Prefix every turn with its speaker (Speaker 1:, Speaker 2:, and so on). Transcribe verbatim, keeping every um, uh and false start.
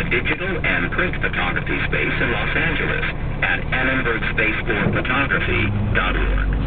Speaker 1: the digital and print photography space in Los Angeles at annenberg space for photography dot org.